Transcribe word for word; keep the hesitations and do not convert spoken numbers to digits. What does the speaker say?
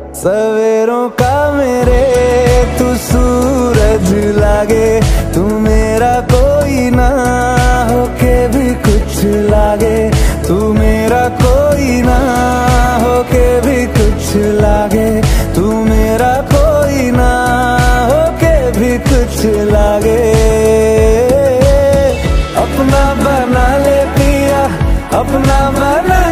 सवेरों का मेरे तू सूरज लागे, तू मेरा कोई ना होके भी कुछ लागे, तू मेरा कोई ना होके भी कुछ लागे, तू मेरा कोई ना होके भी कुछ लागे। अपना बना ले पिया, अपना बना